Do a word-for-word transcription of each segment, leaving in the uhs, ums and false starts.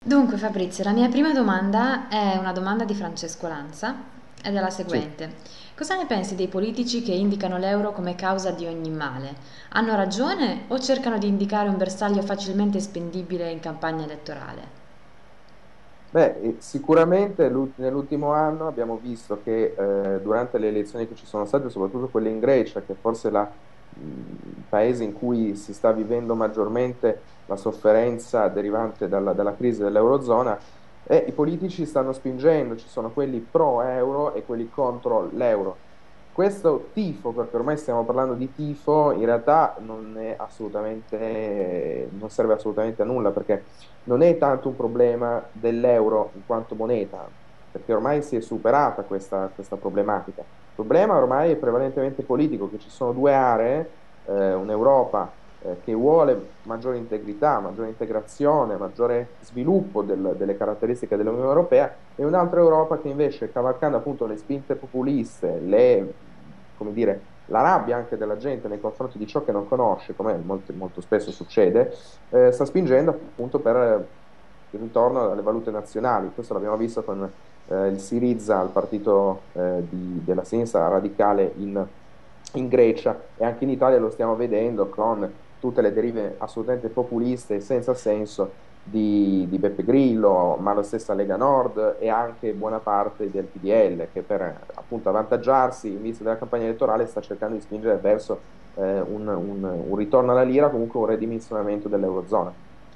Dunque Fabrizio, la mia prima domanda è una domanda di Francesco Lanza ed è la Sì. seguente. Cosa ne pensi dei politici che indicano l'euro come causa di ogni male? Hanno ragione o cercano di indicare un bersaglio facilmente spendibile in campagna elettorale? Beh, eh, sicuramente l'ult- nell'ultimo anno abbiamo visto che eh, durante le elezioni che ci sono state, soprattutto quelle in Grecia, che forse è la, mh, il paese in cui si sta vivendo maggiormente la sofferenza derivante dalla, dalla crisi dell'Eurozona, e i politici stanno spingendo, ci sono quelli pro-euro e quelli contro l'euro. Questo tifo, perché ormai stiamo parlando di tifo, in realtà non è assolutamente, non serve assolutamente a nulla, perché non è tanto un problema dell'euro in quanto moneta, perché ormai si è superata questa, questa problematica. Il problema ormai è prevalentemente politico, che ci sono due aree, eh, un'Europa eh, che vuole maggiore integrità, maggiore integrazione, maggiore sviluppo del- delle caratteristiche dell'Unione Europea e un'altra Europa che invece, cavalcando appunto le spinte populiste, le, come dire, la rabbia anche della gente nei confronti di ciò che non conosce, come molto, molto spesso succede, eh, sta spingendo appunto per eh, il ritorno alle valute nazionali. Questo l'abbiamo visto con eh, il Syriza, il partito eh, di- della sinistra radicale in, in Grecia, e anche in Italia lo stiamo vedendo con tutte le derive assolutamente populiste e senza senso di, di Beppe Grillo, ma la stessa Lega Nord e anche buona parte del P D L, che per eh, appunto avvantaggiarsi in vista della campagna elettorale sta cercando di spingere verso eh, un, un- un ritorno alla lira, comunque un ridimensionamento dell'Eurozona.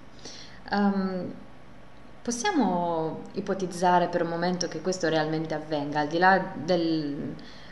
Ehm, Possiamo ipotizzare per un momento che questo realmente avvenga, al di là del,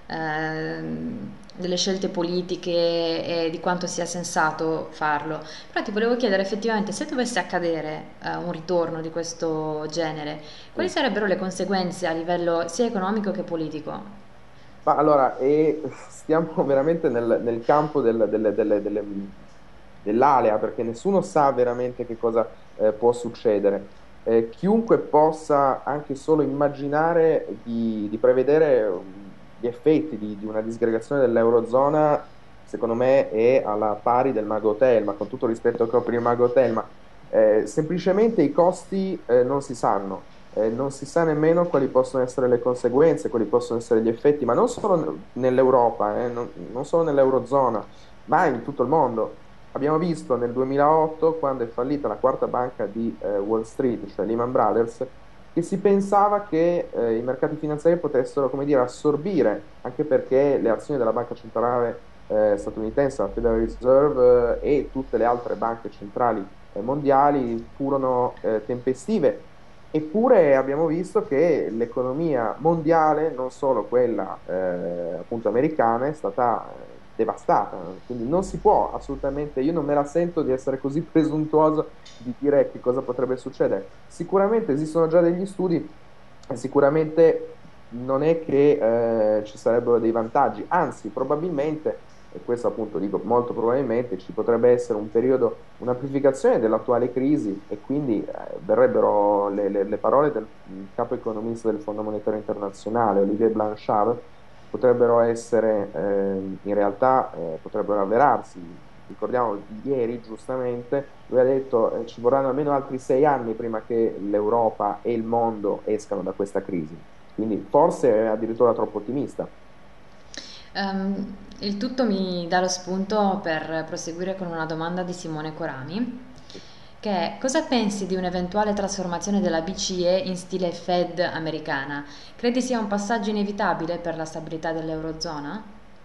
ehm, delle scelte politiche e di quanto sia sensato farlo. Però ti volevo chiedere effettivamente se dovesse accadere, eh, un ritorno di questo genere, quali Sì. sarebbero le conseguenze a livello sia economico che politico? Ma allora, e stiamo veramente nel, nel campo del- delle- delle- delle- dell'alea, perché nessuno sa veramente che cosa eh, può succedere. Eh, chiunque possa anche solo immaginare di, di prevedere um, gli effetti di, di una disgregazione dell'Eurozona, secondo me è alla pari del Mago Telma, con tutto il rispetto che ho per il Mago Telma. Eh, semplicemente i costi eh, non si sanno. Eh, non si sa nemmeno quali possono essere le conseguenze, quali possono essere gli effetti, ma non solo nell'Europa, eh, non, non solo nell'Eurozona, ma in tutto il mondo. Abbiamo visto nel duemilaotto, quando è fallita la quarta banca di eh, Wall Street, cioè Lehman Brothers, che si pensava che eh, i mercati finanziari potessero, come dire, assorbire, anche perché le azioni della banca centrale eh, statunitense, la Federal Reserve eh, e tutte le altre banche centrali eh, mondiali furono eh, tempestive. Eppure abbiamo visto che l'economia mondiale, non solo quella eh, appunto americana, è stata eh, devastata. Quindi non si può assolutamente, io non me la sento di essere così presuntuoso di dire che cosa potrebbe succedere. Sicuramente esistono già degli studi e sicuramente non è che eh, ci sarebbero dei vantaggi, anzi probabilmente, e questo appunto dico molto probabilmente, ci potrebbe essere un periodo, un'amplificazione dell'attuale crisi e quindi eh, verrebbero le, le- le parole del capo economista del Fondo Monetario Internazionale, Olivier Blanchard, potrebbero essere eh, in realtà eh, potrebbero avverarsi. Ricordiamo ieri giustamente, lui ha detto eh, ci vorranno almeno altri sei anni prima che l'Europa e il mondo escano da questa crisi. Quindi forse è addirittura troppo ottimista. Ehm, il tutto mi dà lo spunto per proseguire con una domanda di Simone Corami, che è: cosa pensi di un'eventuale trasformazione della B C E in stile Fed americana? Credi sia un passaggio inevitabile per la stabilità dell'Eurozona?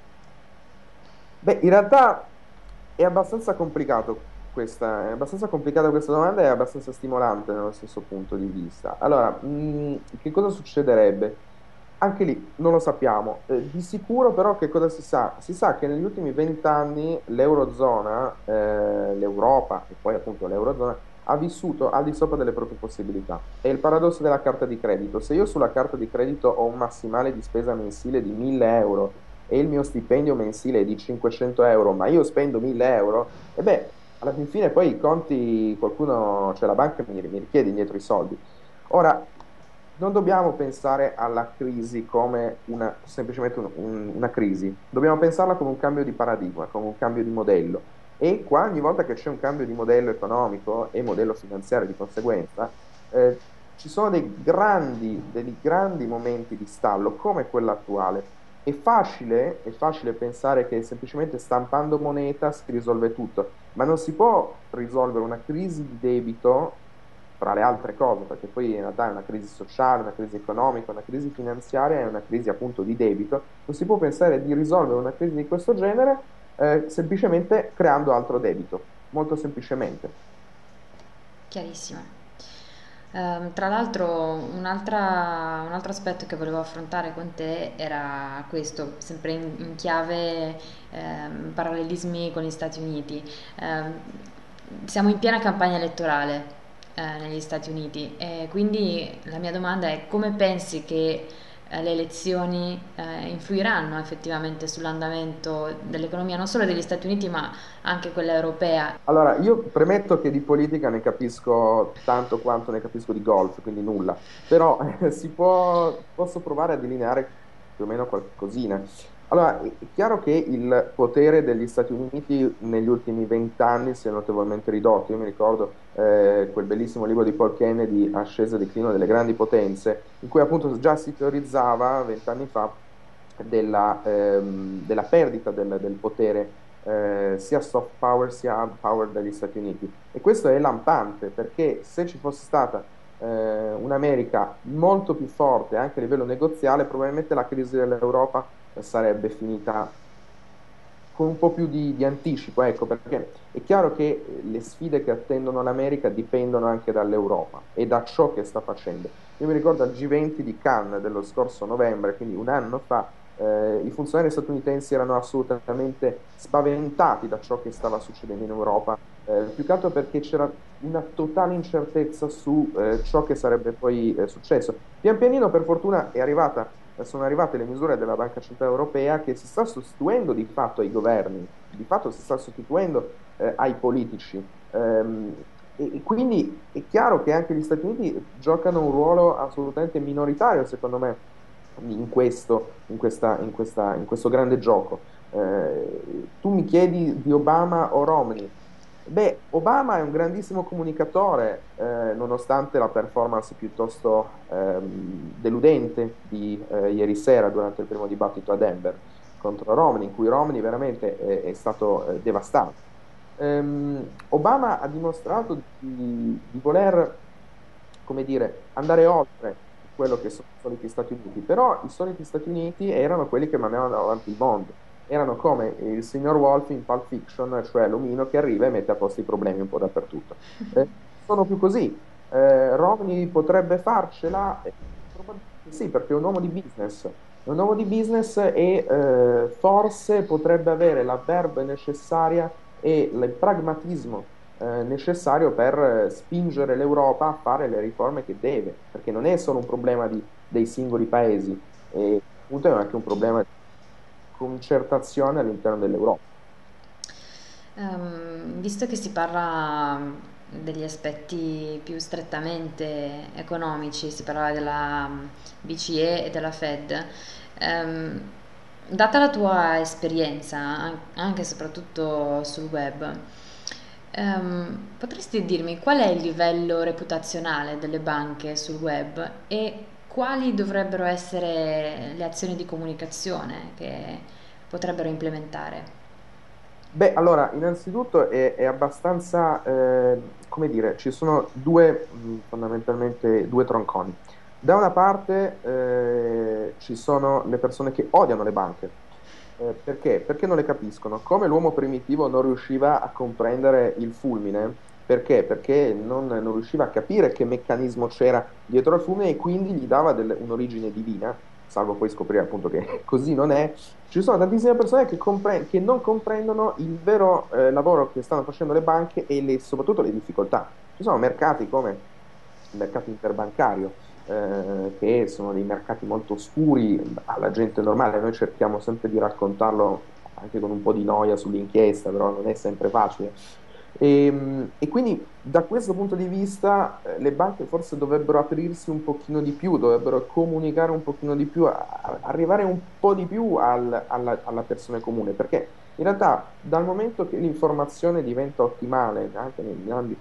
Beh, in realtà è abbastanza complicato questa, è abbastanza complicata questa domanda e è abbastanza stimolante nello stesso punto di vista. Allora, mh, che cosa succederebbe? Anche lì non lo sappiamo. Eh, di sicuro però che cosa si sa? Si sa che negli ultimi vent'anni l'Eurozona, eh, l'Europa e poi appunto l'Eurozona ha vissuto al di sopra delle proprie possibilità. È il paradosso della carta di credito. Se io sulla carta di credito ho un massimale di spesa mensile di mille euro e il mio stipendio mensile è di cinquecento euro, ma io spendo mille euro, e beh, alla fin fine poi i conti, qualcuno, cioè la banca mi, mi richiede indietro i soldi. Ora, non dobbiamo pensare alla crisi come una, semplicemente un- un- una crisi, dobbiamo pensarla come un cambio di paradigma, come un cambio di modello. E qua ogni volta che c'è un cambio di modello economico e modello finanziario di conseguenza, eh, ci sono dei grandi, dei grandi momenti di stallo come quello attuale. È facile, è facile pensare che semplicemente stampando moneta si risolve tutto, ma non si può risolvere una crisi di debito fra le altre cose, perché poi in realtà è una crisi sociale, una crisi economica, una crisi finanziaria e una crisi appunto di debito. Non si può pensare di risolvere una crisi di questo genere eh, semplicemente creando altro debito, molto semplicemente. Chiarissimo. Ehm, tra l'altro, un'altra- un altro aspetto che volevo affrontare con te era questo, sempre in, in chiave ehm, parallelismi con gli Stati Uniti. Ehm, siamo in piena campagna elettorale eh, negli Stati Uniti e quindi la mia domanda è come pensi che eh, le elezioni eh, influiranno effettivamente sull'andamento dell'economia non solo degli Stati Uniti ma anche quella europea? Allora, io premetto che di politica ne capisco tanto quanto ne capisco di golf, quindi nulla, però eh, si può, posso provare a delineare più o meno qualcosina. Allora, è è chiaro che il potere degli Stati Uniti negli ultimi vent'anni si è notevolmente ridotto. Io mi ricordo eh, quel bellissimo libro di Paul Kennedy, Ascesa e declino delle grandi potenze, in cui appunto già si teorizzava vent'anni fa della, ehm, della perdita del, del potere eh, sia soft power sia hard power degli Stati Uniti. E questo è lampante perché se ci fosse stata eh, un'America molto più forte anche a livello negoziale, probabilmente la crisi dell'Europa sarebbe finita con un po' più di, di anticipo, ecco, perché è chiaro che eh, le sfide che attendono l'America dipendono anche dall'Europa e da ciò che sta facendo. Io mi ricordo al G venti di Cannes dello scorso novembre, quindi un anno fa, eh, i funzionari statunitensi erano assolutamente spaventati da ciò che stava succedendo in Europa, eh, più che altro perché c'era una totale incertezza su eh, ciò che sarebbe poi eh, successo. Pian pianino, per fortuna, è arrivata sono arrivate le misure della Banca Centrale Europea che si sta sostituendo di fatto ai governi, di fatto si sta sostituendo eh, ai politici. Ehm, e, e quindi è chiaro che anche gli Stati Uniti giocano un ruolo assolutamente minoritario, secondo me, in questo, in questa- in questa- in questo grande gioco. Eh, tu mi chiedi di Obama o Romney. Beh, Obama è un grandissimo comunicatore, eh, nonostante la performance piuttosto ehm, deludente di eh, ieri sera durante il primo dibattito a Denver contro Romney, in cui Romney veramente è, è stato eh, devastante. Ehm, Obama ha dimostrato di, di voler, come dire, andare oltre quello che sono i soliti Stati Uniti, però i soliti Stati Uniti erano quelli che mandavano avanti il mondo, erano come il signor Wolf in Pulp Fiction, cioè l'omino che arriva e mette a posto i problemi un po' dappertutto. Eh, sono più così. Eh, Romney potrebbe farcela? Eh, probabilmente sì, perché è un uomo di business. È un uomo di business e eh, forse potrebbe avere la verve necessaria e il pragmatismo eh, necessario per eh, spingere l'Europa a fare le riforme che deve, perché non è solo un problema di- dei singoli paesi, e appunto è anche un problema di concertazione all'interno dell'Europa. Ehm, visto che si parla degli aspetti più strettamente economici, si parlava della B C E e della Fed, ehm, data la tua esperienza, an- anche e soprattutto sul web, ehm, potresti dirmi qual è il livello reputazionale delle banche sul web e quali dovrebbero essere le azioni di comunicazione che potrebbero implementare? Beh, allora, innanzitutto è, è abbastanza, eh, come dire, ci sono due, mh, fondamentalmente, due tronconi. Da una parte, eh, ci sono le persone che odiano le banche. Eh, perché? Perché non le capiscono. Come l'uomo primitivo non riusciva a comprendere il fulmine, perché? Perché non, non riusciva a capire che meccanismo c'era dietro al fulmine e quindi gli dava del- un'origine divina, salvo poi scoprire appunto che così non è. Ci sono tantissime persone che, compre- che non comprendono il vero eh, lavoro che stanno facendo le banche e le- soprattutto le difficoltà. Ci sono mercati come il mercato interbancario, eh, che sono dei mercati molto oscuri alla gente normale. Noi cerchiamo sempre di raccontarlo anche con un po' di noia sull'inchiesta, però non è sempre facile. E, e quindi da questo punto di vista eh, le banche forse dovrebbero aprirsi un pochino di più, dovrebbero comunicare un pochino di più, a- a- arrivare un po' di più al- alla, alla persona comune, perché in realtà dal momento che l'informazione diventa ottimale anche nell'ambito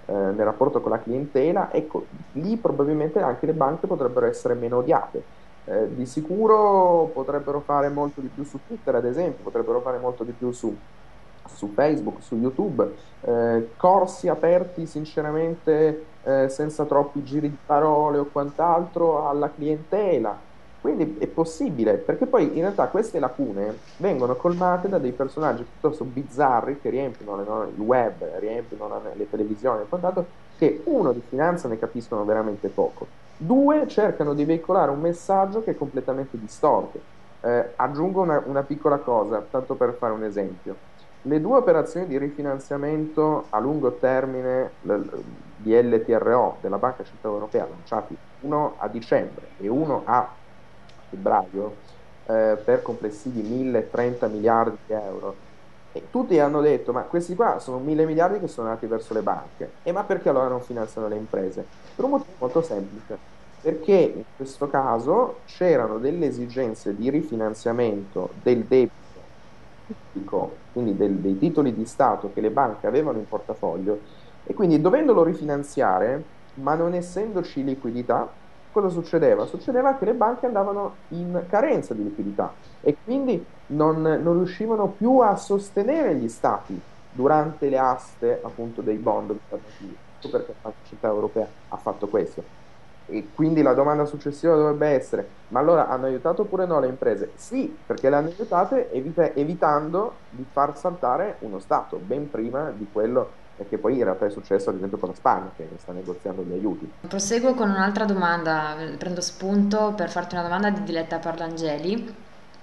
eh, nel rapporto con la clientela, ecco, lì probabilmente anche le banche potrebbero essere meno odiate. Eh, di sicuro potrebbero fare molto di più su Twitter, ad esempio, potrebbero fare molto di più su, su Facebook, su YouTube, eh, corsi aperti sinceramente eh, senza troppi giri di parole o quant'altro alla clientela. Quindi è possibile, perché poi in realtà queste lacune vengono colmate da dei personaggi piuttosto bizzarri che riempiono le- no, il web, riempiono la- le televisioni e quant'altro, che uno di finanza ne capiscono veramente poco. Due, cercano di veicolare un messaggio che è completamente distorto. Eh, aggiungo una, una piccola cosa, tanto per fare un esempio. Le due operazioni di rifinanziamento a lungo termine l- l- di L T R O della Banca Centrale Europea, lanciati uno a dicembre e uno a febbraio, eh, per complessivi mille trenta miliardi di euro, e tutti hanno detto, ma questi qua sono mille miliardi che sono andati verso le banche. E ma perché allora non finanziano le imprese? Per un motivo molto semplice, perché in questo caso c'erano delle esigenze di rifinanziamento del debito pubblico, quindi del- dei titoli di Stato che le banche avevano in portafoglio, e quindi dovendolo rifinanziare, ma non essendoci liquidità, cosa succedeva? Succedeva che le banche andavano in carenza di liquidità e quindi non, non riuscivano più a sostenere gli stati durante le aste appunto dei bond governativi. Ecco perché la Banca Centrale Europea ha fatto questo. E quindi la domanda successiva dovrebbe essere: ma allora hanno aiutato oppure no le imprese? Sì, perché le hanno aiutate evita- evitando di far saltare uno Stato ben prima di quello che poi in realtà è successo ad esempio con la Spagna, che sta negoziando gli aiuti. Proseguo con un'altra domanda, prendo spunto per farti una domanda di Diletta Parlangeli,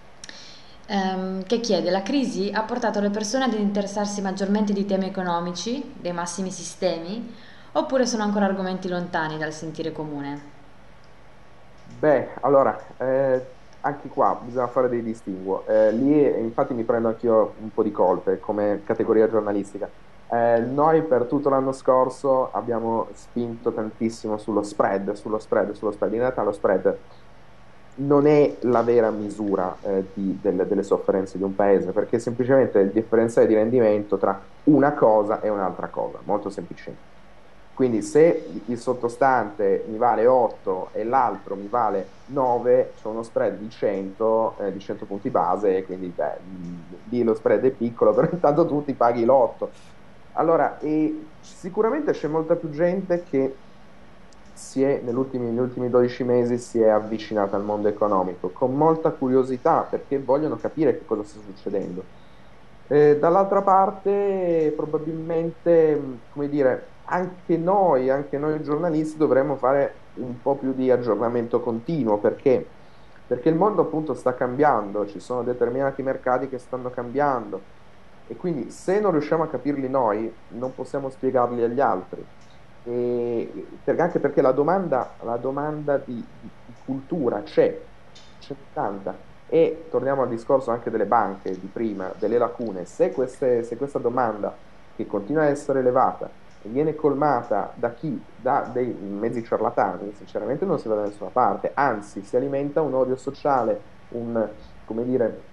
ehm, che chiede: la crisi ha portato le persone ad interessarsi maggiormente di temi economici, dei massimi sistemi, oppure sono ancora argomenti lontani dal sentire comune? Beh, allora, eh, anche qua bisogna fare dei distinguo. Eh, lì, eh, infatti, mi prendo anch'io un po' di colpe come categoria giornalistica. Eh, noi per tutto l'anno scorso abbiamo spinto tantissimo sullo spread, sullo spread, sullo spread. In realtà lo spread non è la vera misura eh, di- delle, delle sofferenze di un paese, perché è semplicemente il differenziale di rendimento tra una cosa e un'altra cosa, molto semplicemente. Quindi se il sottostante mi vale otto e l'altro mi vale nove, c'è uno spread di cento, eh, di cento punti base, e quindi beh, mh, lì lo spread è piccolo, però intanto tu ti paghi l'otto. Allora, e sicuramente c'è molta più gente che si è, negli ultimi, negli ultimi dodici mesi si è avvicinata al mondo economico con molta curiosità perché vogliono capire che cosa sta succedendo. Eh, dall'altra parte, probabilmente, mh, come dire, anche noi, anche noi giornalisti dovremmo fare un po' più di aggiornamento continuo perché, perché il mondo appunto sta cambiando, ci sono determinati mercati che stanno cambiando e quindi se non riusciamo a capirli noi, non possiamo spiegarli agli altri. E, per- anche perché la domanda, la domanda di, di- di cultura c'è, c'è tanta. E torniamo al discorso anche delle banche di prima, delle lacune. Se, queste- se questa domanda, che continua a essere elevata, viene colmata da chi? Da dei mezzi ciarlatani, sinceramente non si va da nessuna parte, anzi si alimenta un odio sociale, un, come dire,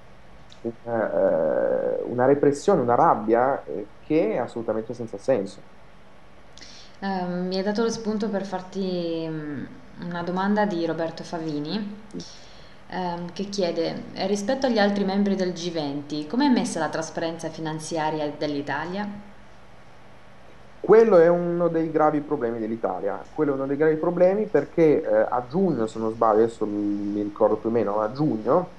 una, eh, una repressione, una rabbia eh, che è assolutamente senza senso. Ehm, mi hai dato lo spunto per farti mm, una domanda di Roberto Favini, ehm, che chiede: rispetto agli altri membri del G venti, come è messa la trasparenza finanziaria dell'Italia? Quello è uno dei gravi problemi dell'Italia. Quello è uno dei gravi problemi perché eh, a giugno, se non sbaglio, adesso mi ricordo più o meno, a giugno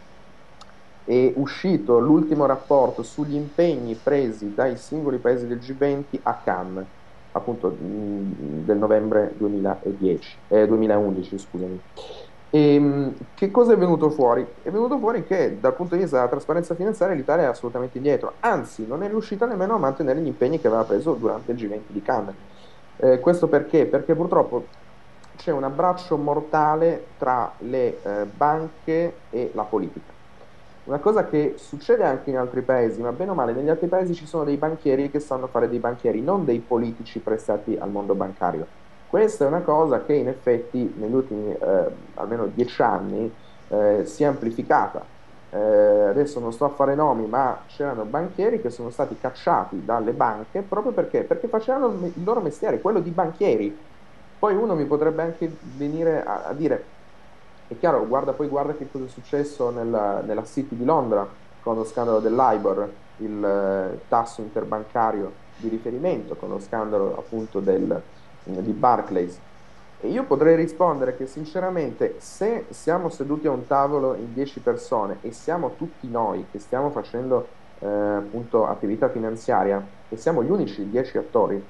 è uscito l'ultimo rapporto sugli impegni presi dai singoli paesi del G venti a Cannes, appunto mh, del novembre duemiladieci, eh, duemilaundici, scusami. E, mh, che cosa è venuto fuori? È venuto fuori che dal punto di vista della trasparenza finanziaria l'Italia è assolutamente indietro, anzi non è riuscita nemmeno a mantenere gli impegni che aveva preso durante il G venti di Cannes. Eh, questo perché? Perché purtroppo c'è un abbraccio mortale tra le eh, banche e la politica. Una cosa che succede anche in altri paesi, ma bene o male, negli altri paesi ci sono dei banchieri che sanno fare dei banchieri, non dei politici prestati al mondo bancario. Questa è una cosa che in effetti negli ultimi eh, almeno dieci anni eh, si è amplificata. eh, adesso non sto a fare nomi, ma c'erano banchieri che sono stati cacciati dalle banche proprio perché, perché facevano il me- il loro mestiere, quello di banchieri. Poi uno mi potrebbe anche venire a, a dire, è chiaro, guarda, poi guarda che cosa è successo nella, nella City di Londra con lo scandalo dell'I B O R, il eh, tasso interbancario di riferimento, con lo scandalo appunto del, di Barclays. E io potrei rispondere che sinceramente, se siamo seduti a un tavolo in dieci persone e siamo tutti noi che stiamo facendo eh, appunto attività finanziaria e siamo gli unici dieci attori,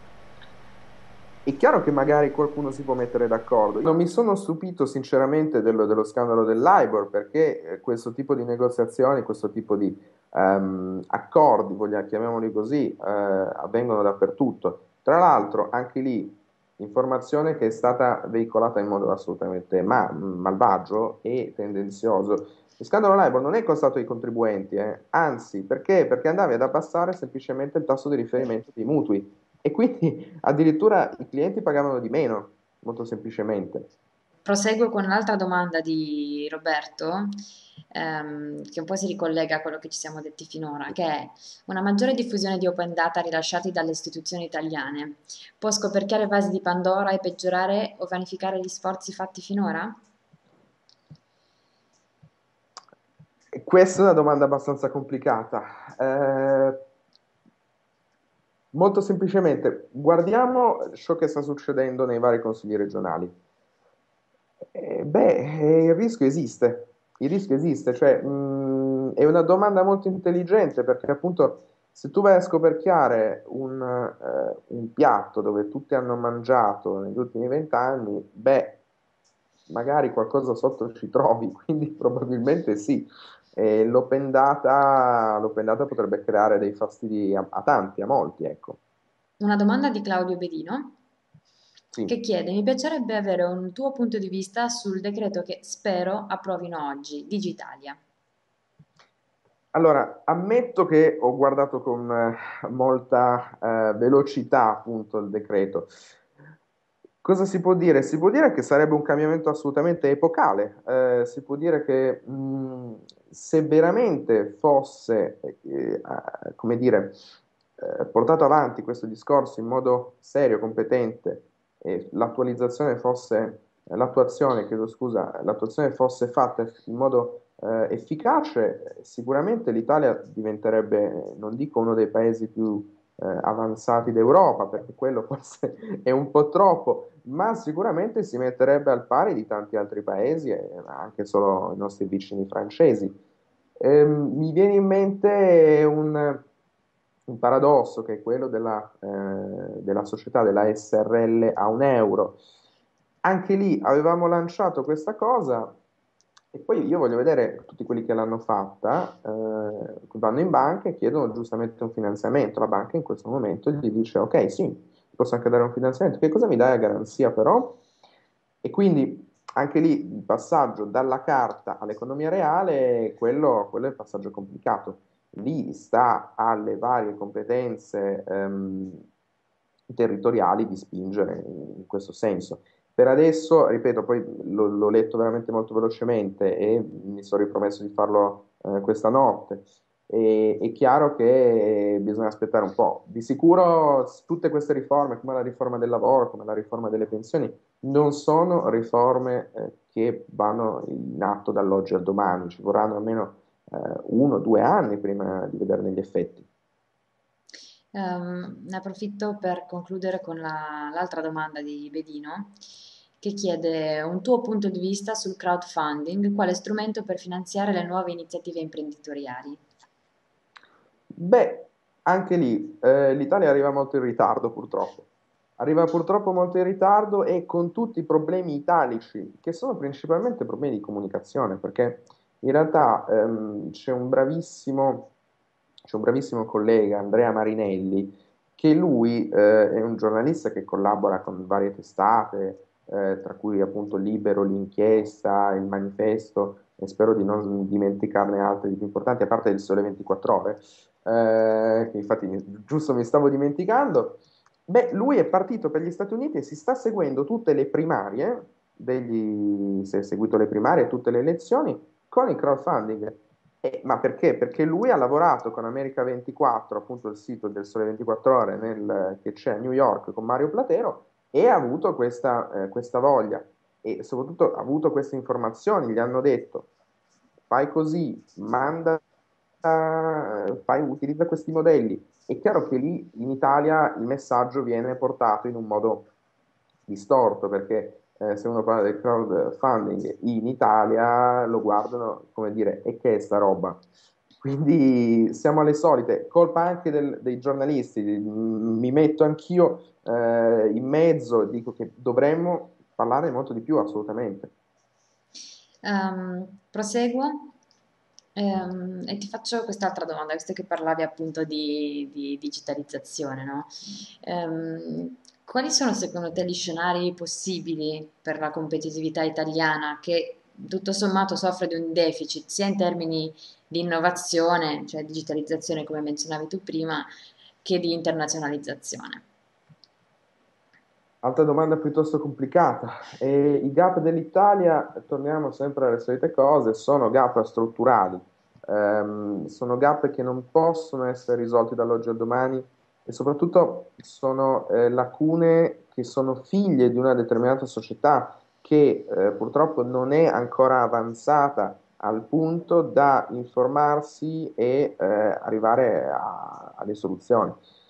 è chiaro che magari qualcuno si può mettere d'accordo. Non mi sono stupito sinceramente dello, dello scandalo dell'I B O R perché eh, questo tipo di negoziazioni, questo tipo di ehm, accordi, vogliamo, chiamiamoli così, eh, avvengono dappertutto. Tra l'altro, anche lì, informazione che è stata veicolata in modo assolutamente ma- malvagio e tendenzioso. Lo scandalo L I B O R non è costato ai contribuenti, eh. Anzi, perché? Perché andavi ad abbassare semplicemente il tasso di riferimento dei mutui e quindi addirittura i clienti pagavano di meno, molto semplicemente. Proseguo con un'altra domanda di Roberto, ehm, che un po' si ricollega a quello che ci siamo detti finora, che è una maggiore diffusione di open data rilasciati dalle istituzioni italiane può scoperchiare vasi di Pandora e peggiorare o vanificare gli sforzi fatti finora? E questa è una domanda abbastanza complicata. Eh, molto semplicemente, guardiamo ciò che sta succedendo nei vari consigli regionali. Eh, beh, eh, il rischio esiste, il rischio esiste, cioè mh, è una domanda molto intelligente perché appunto se tu vai a scoperchiare un, eh, un piatto dove tutti hanno mangiato negli ultimi vent'anni, beh, magari qualcosa sotto ci trovi, quindi probabilmente sì. E l'open data, l'open data potrebbe creare dei fastidi a, a tanti, a molti, ecco. Una domanda di Claudio Bedino che Sì. chiede: mi piacerebbe avere un tuo punto di vista sul decreto che spero approvino oggi, Digitalia. Allora, ammetto che ho guardato con eh, molta eh, velocità appunto il decreto. Cosa si può dire? Si può dire che sarebbe un cambiamento assolutamente epocale. Eh, si può dire che mh, se veramente fosse, eh, eh, come dire, eh, portato avanti questo discorso in modo serio, competente, e l'attualizzazione fosse, eh, l'attuazione, chiedo scusa, l'attuazione fosse fatta in modo eh, efficace, sicuramente l'Italia diventerebbe, non dico uno dei paesi più eh, avanzati d'Europa, perché quello forse è un po' troppo, ma sicuramente si metterebbe al pari di tanti altri paesi, e anche solo i nostri vicini francesi. Ehm, mi viene in mente un, un paradosso che è quello della, eh, della società della S R L a un euro. Anche lì avevamo lanciato questa cosa e poi io voglio vedere tutti quelli che l'hanno fatta, eh, vanno in banca e chiedono giustamente un finanziamento. La banca in questo momento gli dice: Ok, sì, ti posso anche dare un finanziamento. Che cosa mi dai a garanzia però? E quindi anche lì il passaggio dalla carta all'economia reale, quello, quello è il passaggio complicato. Lì sta alle varie competenze ehm, territoriali di spingere in questo senso. Per adesso, ripeto, poi l'ho l'ho letto veramente molto velocemente e mi sono ripromesso di farlo eh, questa notte. E- è chiaro che bisogna aspettare un po'. Di sicuro s- tutte queste riforme, come la riforma del lavoro, come la riforma delle pensioni, non sono riforme eh, che vanno in atto dall'oggi al domani, ci vorranno almeno eh, uno o due anni prima di vederne gli effetti. Ehm, ne approfitto per concludere con la- l'altra domanda di Bedino, che chiede un tuo punto di vista sul crowdfunding, quale strumento per finanziare le nuove iniziative imprenditoriali. Beh, anche lì eh, l'Italia arriva molto in ritardo purtroppo. Arriva purtroppo molto in ritardo e con tutti i problemi italici, che sono principalmente problemi di comunicazione, perché in realtà ehm, c'è un bravissimo, c'è un bravissimo collega, Andrea Marinelli, che lui eh, è un giornalista che collabora con varie testate, eh, tra cui appunto Libero, l'Inchiesta, il Manifesto, e spero di non dimenticarne altre di più importanti, a parte il Sole ventiquattro Ore, eh, che infatti mi- giusto mi stavo dimenticando. Beh, lui è partito per gli Stati Uniti e si sta seguendo tutte le primarie, degli, si è seguito le primarie e tutte le elezioni con il crowdfunding. Eh, ma perché? Perché lui ha lavorato con America ventiquattro, appunto il sito del Sole ventiquattro Ore nel- che c'è a New York con Mario Platero, e ha avuto questa, eh, questa voglia e soprattutto ha avuto queste informazioni. Gli hanno detto: fai così, manda, eh, fai, utilizza questi modelli. È chiaro che lì in Italia il messaggio viene portato in un modo distorto, perché eh, se uno parla del crowdfunding in Italia lo guardano come dire, e che è sta roba? Quindi siamo alle solite, colpa anche del- dei giornalisti. Mm, mi metto anch'io eh, in mezzo e dico che dovremmo parlare molto di più, assolutamente. Ehm, proseguo. Ehm, e ti faccio quest'altra domanda, visto che parlavi appunto di, di digitalizzazione, no? Ehm, quali sono secondo te gli scenari possibili per la competitività italiana che tutto sommato soffre di un deficit sia in termini di innovazione, cioè digitalizzazione come menzionavi tu prima, che di internazionalizzazione? Altra domanda piuttosto complicata. E i gap dell'Italia, torniamo sempre alle solite cose, sono gap strutturali. Ehm, sono gap che non possono essere risolti dall'oggi al domani e soprattutto sono eh, lacune che sono figlie di una determinata società che eh, purtroppo non è ancora avanzata al punto da informarsi e eh, arrivare a- alle soluzioni.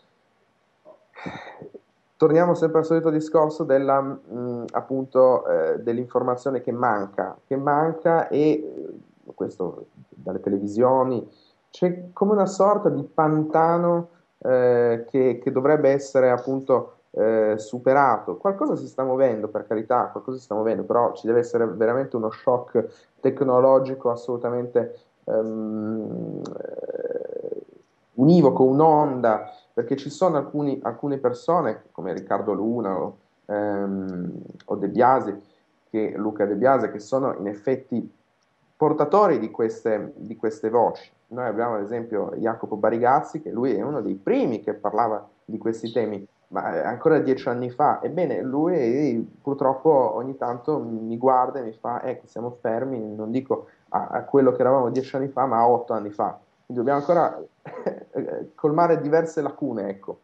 Torniamo sempre al solito discorso della, mh, appunto, eh, dell'informazione che manca, che manca e eh, questo dalle televisioni, c'è come una sorta di pantano eh, che, che dovrebbe essere appunto eh, superato. Qualcosa si sta muovendo, per carità, qualcosa si sta muovendo, però ci deve essere veramente uno shock tecnologico assolutamente ehm, eh, univoco, un'onda, perché ci sono alcuni- alcune persone, come Riccardo Luna o, ehm, o De Biasi, che, Luca De Biasi, che sono in effetti portatori di queste, di queste voci. Noi abbiamo ad esempio Jacopo Barigazzi, che lui è uno dei primi che parlava di questi temi, ma eh, ancora dieci anni fa. Ebbene, lui purtroppo ogni tanto mi guarda e mi fa, ecco, siamo fermi, non dico a, a quello che eravamo dieci anni fa, ma a otto anni fa. Quindi dobbiamo ancora colmare diverse lacune, ecco.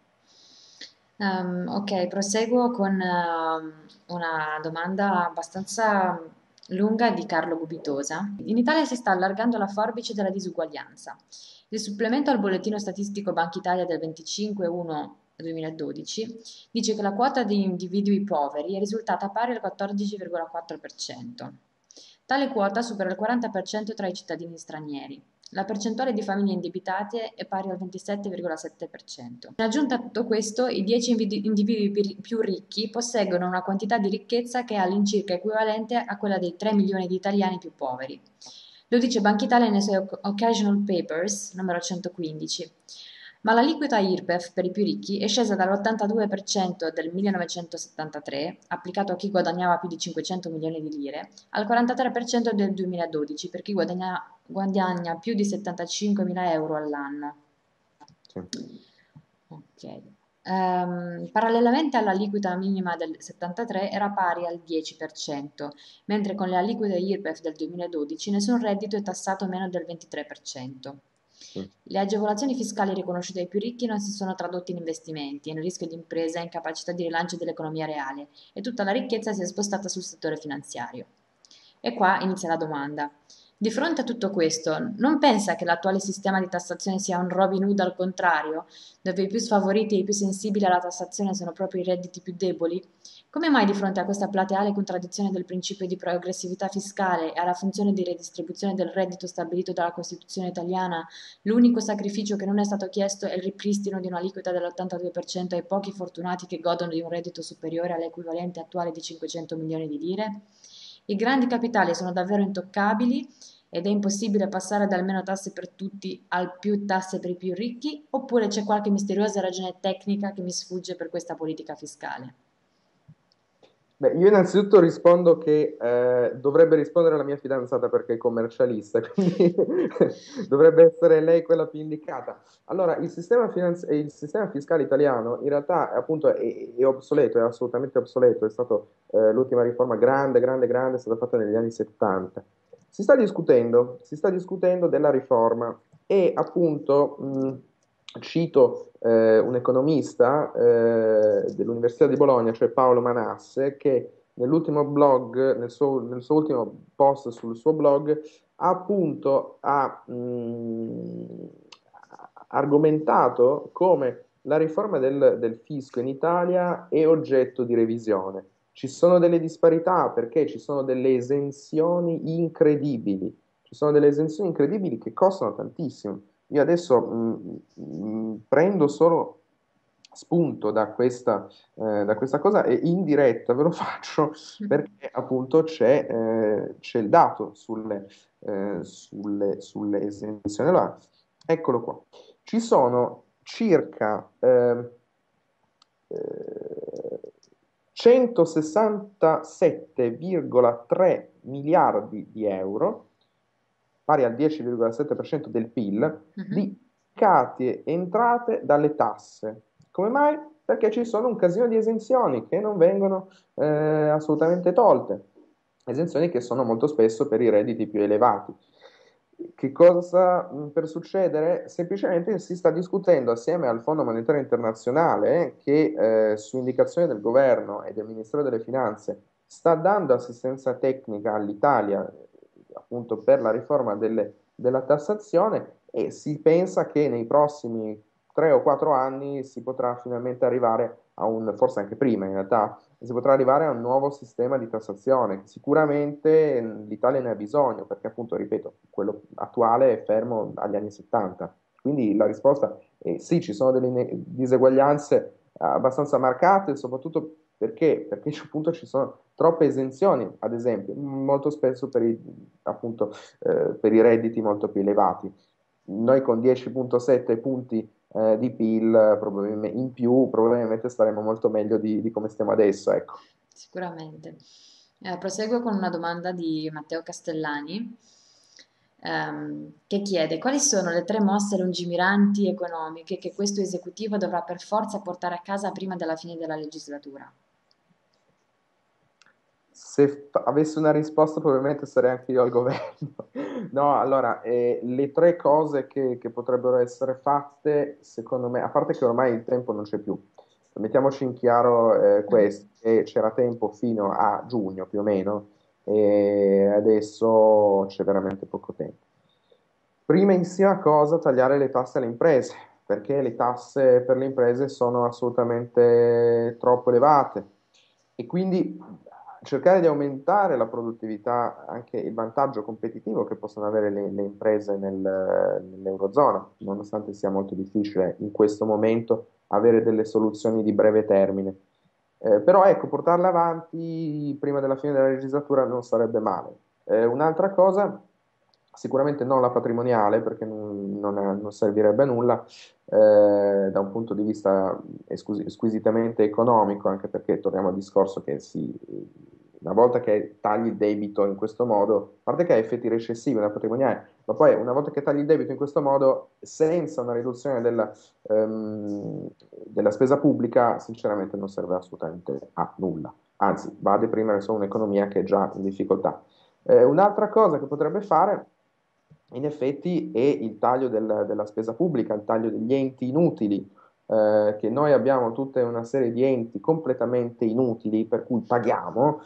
Ehm, ok, proseguo con ehm, una domanda abbastanza lunga di Carlo Gubitosa. In Italia si sta allargando la forbice della disuguaglianza. Il supplemento al bollettino statistico Banca Italia del venticinque uno duemiladodici dice che la quota di individui poveri è risultata pari al quattordici virgola quattro per cento. Tale quota supera il quaranta per cento tra i cittadini stranieri. La percentuale di famiglie indebitate è pari al ventisette virgola sette per cento. In aggiunta a tutto questo, i dieci individui pi- più ricchi posseggono una quantità di ricchezza che è all'incirca equivalente a quella dei tre milioni di italiani più poveri. Lo dice Banca Italia nei suoi Occasional Papers, numero centoquindici. Ma l'aliquota I R P E F per i più ricchi è scesa dall'ottantadue per cento del millenovecentosettantatré, applicato a chi guadagnava più di cinquecento milioni di lire, al quarantatré per cento del duemiladodici per chi guadagna, guadagna più di settantacinquemila euro all'anno. Sì. Ok. Ehm, parallelamente all'aliquota minima del settantatré era pari al dieci per cento, mentre con le aliquote I R P E F del duemiladodici nessun reddito è tassato meno del ventitré per cento. Sì. Le agevolazioni fiscali riconosciute ai più ricchi non si sono tradotte in investimenti, in rischio di impresa e in capacità di rilancio dell'economia reale, e tutta la ricchezza si è spostata sul settore finanziario. E qua inizia la domanda. Di fronte a tutto questo, non pensa che l'attuale sistema di tassazione sia un Robin Hood al contrario, dove i più sfavoriti e i più sensibili alla tassazione sono proprio i redditi più deboli? Come mai di fronte a questa plateale contraddizione del principio di progressività fiscale e alla funzione di redistribuzione del reddito stabilito dalla Costituzione italiana, l'unico sacrificio che non è stato chiesto è il ripristino di un'aliquota dell'ottantadue per cento ai pochi fortunati che godono di un reddito superiore all'equivalente attuale di cinquecento milioni di lire? I grandi capitali sono davvero intoccabili ed è impossibile passare dal meno tasse per tutti al più tasse per i più ricchi, oppure c'è qualche misteriosa ragione tecnica che mi sfugge per questa politica fiscale? Beh, io innanzitutto rispondo che eh, dovrebbe rispondere la mia fidanzata perché è commercialista, quindi dovrebbe essere lei quella più indicata. Allora, il sistema, finanzi- il sistema fiscale italiano in realtà appunto è, è obsoleto, è assolutamente obsoleto, è stato eh, l'ultima riforma grande, grande, grande, è stata fatta negli anni settanta. Si sta discutendo, si sta discutendo della riforma e appunto mh, cito eh, un economista eh, dell'Università di Bologna, cioè Paolo Manasse, che nell'ultimo blog, nel suo, nel suo ultimo post sul suo blog, ha appunto ha, mh, argomentato come la riforma del, del fisco in Italia è oggetto di revisione. Ci sono delle disparità perché ci sono delle esenzioni incredibili, ci sono delle esenzioni incredibili che costano tantissimo. Io adesso mh, mh, prendo solo spunto da questa, eh, da questa cosa e in diretta ve lo faccio perché appunto c'è eh, c'è il dato sulle, eh, sulle, sulle esenzioni. Allora, eccolo qua. Ci sono circa eh, eh, centosessantasette virgola tre miliardi di euro, pari al dieci virgola sette per cento del P I L, Mhm. di cati entrate dalle tasse. Come mai? Perché ci sono un casino di esenzioni che non vengono eh, assolutamente tolte, esenzioni che sono molto spesso per i redditi più elevati. Che cosa sta mh, per succedere? Semplicemente si sta discutendo assieme al Fondo Monetario Internazionale che eh, su indicazione del governo e del Ministero delle Finanze sta dando assistenza tecnica all'Italia appunto per la riforma delle- della tassazione e si pensa che nei prossimi tre o quattro anni si potrà finalmente arrivare a un, forse anche prima in realtà, si potrà arrivare a un nuovo sistema di tassazione. Sicuramente l'Italia ne ha bisogno perché appunto, ripeto, quello attuale è fermo agli anni settanta. Quindi la risposta è sì, ci sono delle ine- diseguaglianze abbastanza marcate, soprattutto perché, perché appunto ci sono troppe esenzioni, ad esempio, molto spesso per i, appunto, eh, per i redditi molto più elevati. Noi con dieci virgola sette punti eh, di P I L probabilmente, in più, probabilmente staremo molto meglio di, di come stiamo adesso, ecco. Sicuramente. Eh, proseguo con una domanda di Matteo Castellani, ehm, che chiede quali sono le tre mosse lungimiranti economiche che questo esecutivo dovrà per forza portare a casa prima della fine della legislatura? Se f- avessi una risposta, probabilmente sarei anche io al governo. No, allora, eh, le tre cose che, che potrebbero essere fatte, secondo me, a parte che ormai il tempo non c'è più, mettiamoci in chiaro, eh, Mm. questo, che c'era tempo fino a giugno più o meno, e adesso c'è veramente poco tempo. Primissima cosa, tagliare le tasse alle imprese, perché le tasse per le imprese sono assolutamente troppo elevate e quindi cercare di aumentare la produttività, anche il vantaggio competitivo che possono avere le, le imprese nel- nell'Eurozona, nonostante sia molto difficile in questo momento avere delle soluzioni di breve termine. Eh, però ecco, portarle avanti prima della fine della legislatura non sarebbe male. Eh, un'altra cosa, sicuramente non la patrimoniale, perché non, non è- non servirebbe a nulla, eh, da un punto di vista esclusi- squisitamente economico, anche perché torniamo al discorso che si, una volta che tagli il debito in questo modo, a parte che ha effetti recessivi nella patrimoniale, ma poi una volta che tagli il debito in questo modo, senza una riduzione della, ehm, della spesa pubblica, sinceramente non serve assolutamente a nulla. Anzi, va a deprimere solo un'economia che è già in difficoltà. Eh, un'altra cosa che potrebbe fare, in effetti, è il taglio del- della spesa pubblica, il taglio degli enti inutili, eh, che noi abbiamo tutta una serie di enti completamente inutili per cui paghiamo.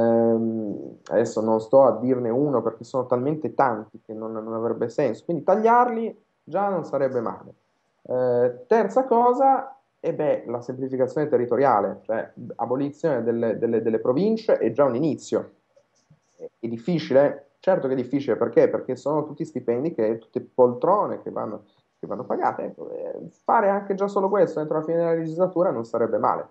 Ehm, adesso non sto a dirne uno perché sono talmente tanti che non, non avrebbe senso, quindi tagliarli già non sarebbe male. Eh, terza cosa, e beh, la semplificazione territoriale, cioè abolizione delle, delle- delle province è già un inizio. È, è difficile? Certo che è difficile, perché? Perché sono tutti stipendi, che, tutte poltrone che vanno, che vanno pagate. Ecco, eh, fare anche già solo questo entro la fine della legislatura non sarebbe male.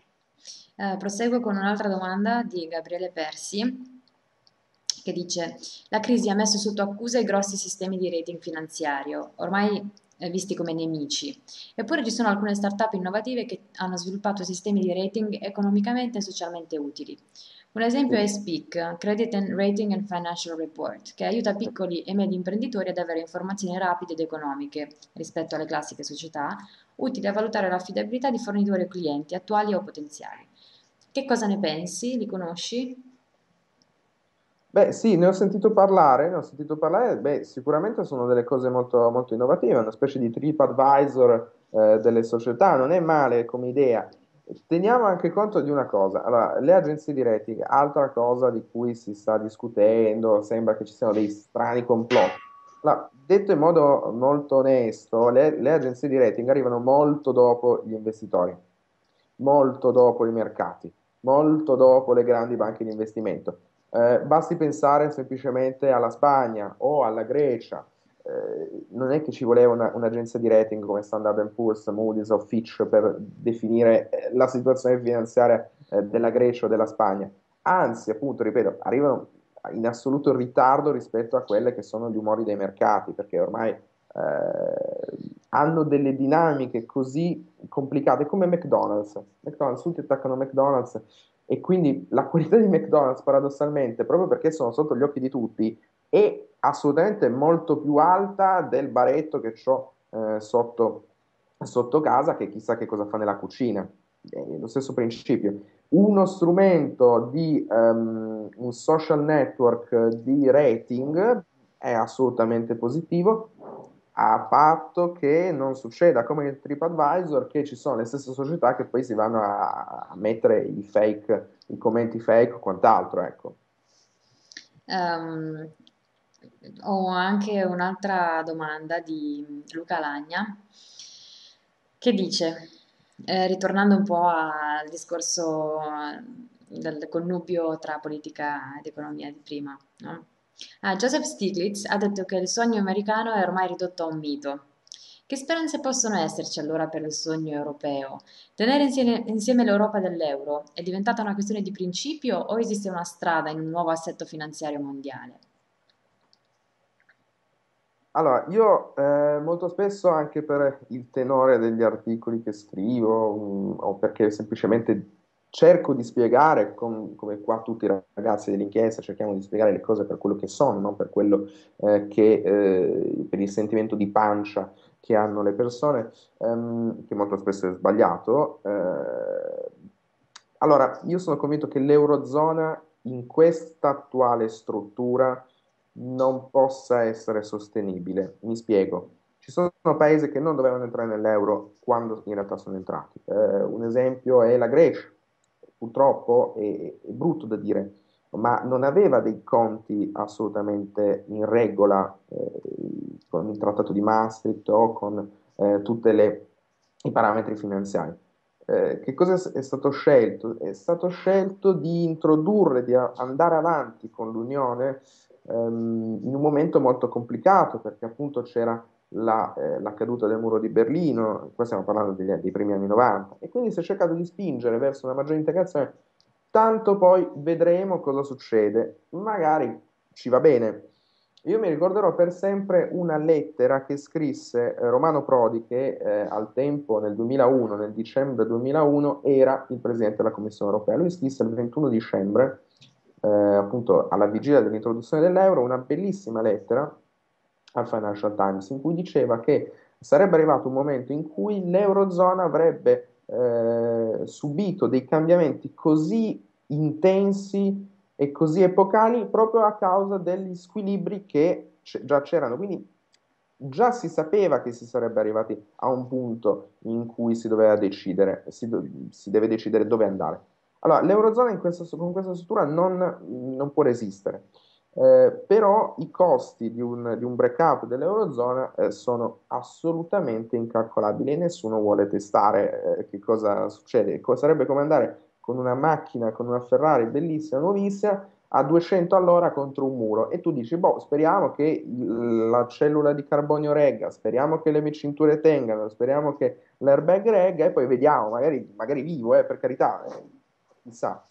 Eh, proseguo con un'altra domanda di Gabriele Persi, che dice: la crisi ha messo sotto accusa i grossi sistemi di rating finanziario, ormai eh, visti come nemici. Eppure ci sono alcune start-up innovative che hanno sviluppato sistemi di rating economicamente e socialmente utili. Un esempio è Sì. SPIC, Credit and Rating and Financial Report, che aiuta piccoli e medi imprenditori ad avere informazioni rapide ed economiche rispetto alle classiche società, utili a valutare l'affidabilità di fornitori o clienti attuali o potenziali. Che cosa ne pensi? Li conosci? Beh, sì, ne ho sentito parlare, ne ho sentito parlare, beh, sicuramente sono delle cose molto, molto innovative, una specie di TripAdvisor eh, delle società, non è male come idea. Teniamo anche conto di una cosa, allora, le agenzie di rating, altra cosa di cui si sta discutendo, sembra che ci siano dei strani complotti. Allora, detto in modo molto onesto, le, le agenzie di rating arrivano molto dopo gli investitori, molto dopo i mercati, molto dopo le grandi banche di investimento. Eh, basti pensare semplicemente alla Spagna o alla Grecia. Eh, non è che ci voleva una- un'agenzia di rating come Standard and Poor's, Moody's o Fitch per definire eh, la situazione finanziaria eh, della Grecia o della Spagna. Anzi, appunto, ripeto, arrivano in assoluto ritardo rispetto a quelle che sono gli umori dei mercati, perché ormai eh, hanno delle dinamiche così complicate come McDonald's. McDonald's, tutti attaccano McDonald's e quindi la qualità di McDonald's, paradossalmente, proprio perché sono sotto gli occhi di tutti, è assolutamente molto più alta del baretto che ho eh, sotto, sotto casa, che chissà che cosa fa nella cucina. È lo stesso principio. Uno strumento di ehm, un social network di rating è assolutamente positivo, a patto che non succeda come il TripAdvisor, che ci sono le stesse società che poi si vanno a, a mettere i fake, i commenti fake o quant'altro, ecco. Ehm, Ho anche un'altra domanda di Luca Lagna che dice, eh, ritornando un po' al discorso eh, del connubio tra politica ed economia di prima, no? Ah, Joseph Stiglitz ha detto che il sogno americano è ormai ridotto a un mito. Che speranze possono esserci allora per il sogno europeo? Tenere insieme, insieme l'Europa dell'euro è diventata una questione di principio o esiste una strada in un nuovo assetto finanziario mondiale? Allora, io eh, molto spesso anche per il tenore degli articoli che scrivo, mh, o perché semplicemente cerco di spiegare, com- come qua tutti i ragazzi dell'inchiesta, cerchiamo di spiegare le cose per quello che sono, non per quello eh, che, eh, per il sentimento di pancia che hanno le persone, ehm, che molto spesso è sbagliato. Eh, allora, io sono convinto che l'Eurozona in questa attuale struttura non possa essere sostenibile. Mi spiego. Ci sono paesi che non dovevano entrare nell'euro quando in realtà sono entrati. Eh, un esempio è la Grecia. Purtroppo è, è brutto da dire, ma non aveva dei conti assolutamente in regola eh, con il trattato di Maastricht o con eh, tutti i parametri finanziari. Eh, che cosa è stato scelto? È stato scelto di introdurre, di a- andare avanti con l'Unione ehm, in un momento molto complicato, perché appunto c'era la, eh, la caduta del muro di Berlino, qua stiamo parlando degli- dei primi anni novanta, e quindi si è cercato di spingere verso una maggiore integrazione, tanto poi vedremo cosa succede. Magari ci va bene. Io mi ricorderò per sempre una lettera che scrisse eh, Romano Prodi, che eh, al tempo, nel duemilauno, nel dicembre duemilauno, era il presidente della Commissione europea. Lui scrisse il ventuno dicembre, eh, appunto alla vigilia dell'introduzione dell'euro, una bellissima lettera al Financial Times in cui diceva che sarebbe arrivato un momento in cui l'Eurozona avrebbe eh, subito dei cambiamenti così intensi e così epocali proprio a causa degli squilibri che c- già c'erano. Quindi già si sapeva che si sarebbe arrivati a un punto in cui si doveva decidere, si, do- si deve decidere dove andare. Allora, l'Eurozona in questa- con questa struttura non, non può resistere. Eh, però i costi di un, di un breakup dell'Eurozona eh, sono assolutamente incalcolabili e nessuno vuole testare eh, che cosa succede. Co- sarebbe come andare con una macchina, con una Ferrari bellissima, nuovissima, a duecento all'ora contro un muro e tu dici, boh, speriamo che il- la cellula di carbonio regga, speriamo che le mie cinture tengano, speriamo che l'airbag regga e poi vediamo, magari, magari vivo, eh, per carità, eh, chissà.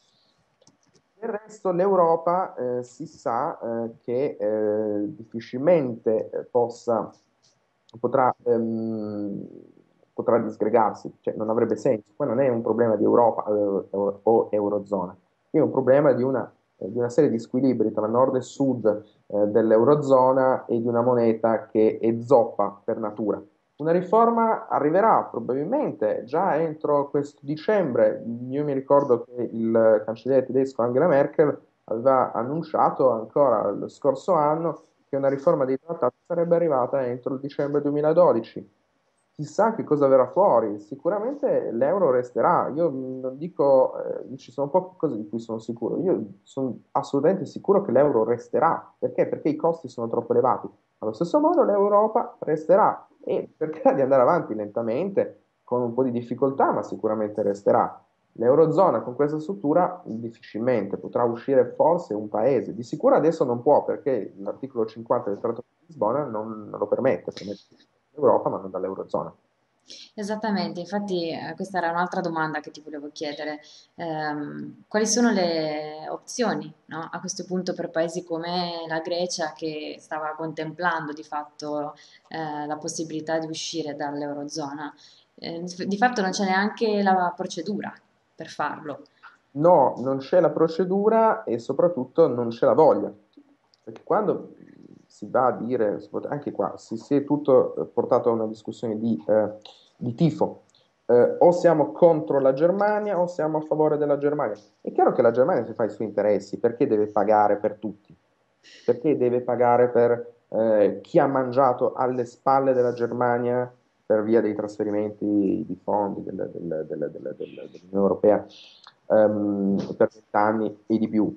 Del resto l'Europa eh, si sa eh, che eh, difficilmente eh, possa, potrà, ehm, potrà disgregarsi, cioè non avrebbe senso. Poi non è un problema di Europa eh, o, o Eurozona, è un problema di una, eh, di una serie di squilibri tra nord e sud eh, dell'Eurozona e di una moneta che è zoppa per natura. Una riforma arriverà probabilmente già entro questo dicembre. Io mi ricordo che il cancelliere tedesco Angela Merkel aveva annunciato ancora lo scorso anno che una riforma dei trattati sarebbe arrivata entro il dicembre duemiladodici. Chissà che cosa verrà fuori, sicuramente l'euro resterà. Io non dico, eh, ci sono poche cose di cui sono sicuro. Io sono assolutamente sicuro che l'euro resterà. Perché? Perché i costi sono troppo elevati. Allo stesso modo l'Europa resterà e cercherà di andare avanti lentamente, con un po' di difficoltà, ma sicuramente resterà. L'Eurozona con questa struttura difficilmente potrà uscire forse un paese. Di sicuro adesso non può perché l'articolo cinquanta del Trattato di Lisbona non, non lo permette, permette l'Europa ma non dall'Eurozona. Esattamente, infatti eh, questa era un'altra domanda che ti volevo chiedere. Ehm, quali sono le opzioni, no, a questo punto per paesi come la Grecia che stava contemplando di fatto eh, la possibilità di uscire dall'Eurozona? Eh, di di fatto non c'è neanche la procedura per farlo. No, non c'è la procedura e soprattutto non c'è la voglia, perché quando si va a dire, soprattutto anche qua, si, si è tutto eh, portato a una discussione di, eh, di tifo. Eh, o siamo contro la Germania o siamo a favore della Germania. È chiaro che la Germania si fa i suoi interessi, perché deve pagare per tutti? Perché deve pagare per eh, chi ha mangiato alle spalle della Germania per via dei trasferimenti di fondi del- del- del- del- del- dell'Unione Europea ehm, per vent'anni e di più.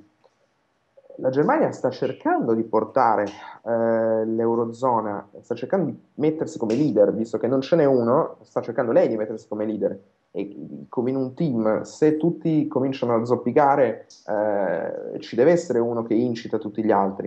La Germania sta cercando di portare eh, l'Eurozona, sta cercando di mettersi come leader, visto che non ce n'è uno, sta cercando lei di mettersi come leader. E come in un team, se tutti cominciano a zoppicare, eh, ci deve essere uno che incita tutti gli altri,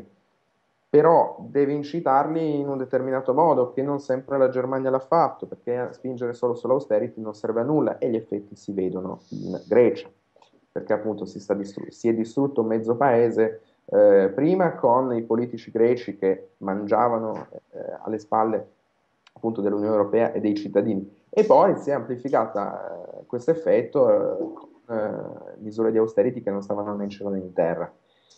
però deve incitarli in un determinato modo, che non sempre la Germania l'ha fatto, perché spingere solo sull'austerity non serve a nulla e gli effetti si vedono in Grecia, perché appunto si, sta distru- si è distrutto mezzo paese, eh, prima con i politici greci che mangiavano eh, alle spalle appunto dell'Unione Europea e dei cittadini, e poi si è amplificata eh, questo effetto eh, con eh, misure di austerity che non stavano né in cielo né in terra.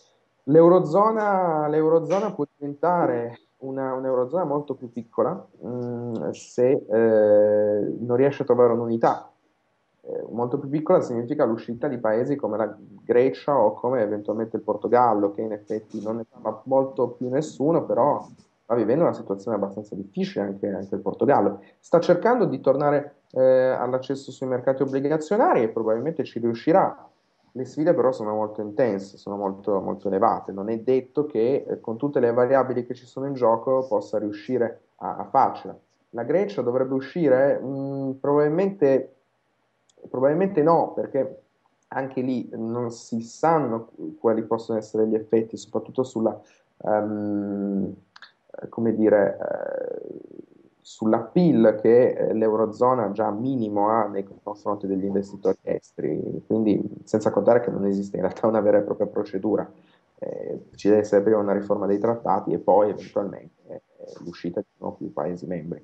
L'Eurozona, l'Eurozona può diventare una, un'Eurozona molto più piccola, mh, se eh, non riesce a trovare un'unità. Eh, molto più piccola significa l'uscita di paesi come la Grecia o come eventualmente il Portogallo, che in effetti non ne parla molto più nessuno, però sta vivendo una situazione abbastanza difficile anche, anche il Portogallo. Sta cercando di tornare eh, all'accesso sui mercati obbligazionari e probabilmente ci riuscirà. Le sfide però sono molto intense, sono molto, molto elevate. Non è detto che eh, con tutte le variabili che ci sono in gioco possa riuscire a, a farcela. La Grecia dovrebbe uscire? Mm, probabilmente, probabilmente no, perché anche lì non si sanno quali possono essere gli effetti, soprattutto sulla, ehm, eh, come dire, eh, sull'appeal che eh, l'Eurozona già minimo ha nei confronti degli investitori esteri, quindi senza contare che non esiste in realtà una vera e propria procedura. Eh, ci deve essere prima una riforma dei trattati e poi eventualmente eh, l'uscita di nuovi più Paesi membri.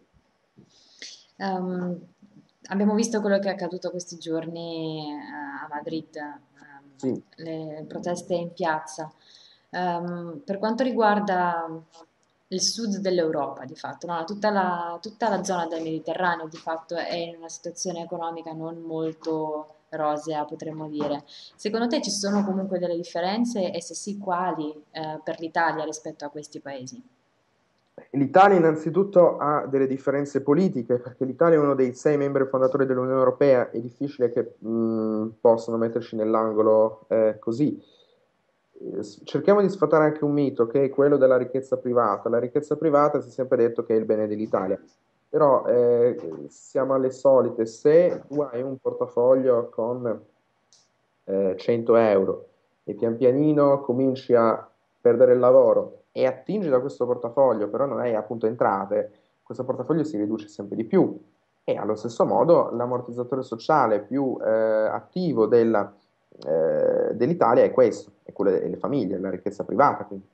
Ehm, abbiamo visto quello che è accaduto questi giorni eh, a Madrid, ehm, Sì, le proteste in piazza. Ehm, per quanto riguarda il sud dell'Europa, di fatto, no? Tutta la, tutta la zona del Mediterraneo, di fatto, è in una situazione economica non molto rosea, potremmo dire. Secondo te ci sono comunque delle differenze e se sì, quali, eh, per l'Italia rispetto a questi paesi? l'Italia innanzitutto ha delle differenze politiche, perché l'Italia è uno dei sei membri fondatori dell'Unione Europea, è difficile che mh, possano metterci nell'angolo eh, così. Eh, s- Cerchiamo di sfatare anche un mito, che è quello della ricchezza privata. La ricchezza privata si è sempre detto che è il bene dell'Italia, però eh, siamo alle solite. Se tu hai un portafoglio con eh, cento euro e pian pianino cominci a perdere il lavoro e attingi da questo portafoglio, però non hai appunto entrate, questo portafoglio si riduce sempre di più. E allo stesso modo l'ammortizzatore sociale più eh, attivo della, eh, dell'Italia è questo, è quello delle famiglie, la ricchezza privata. Quindi.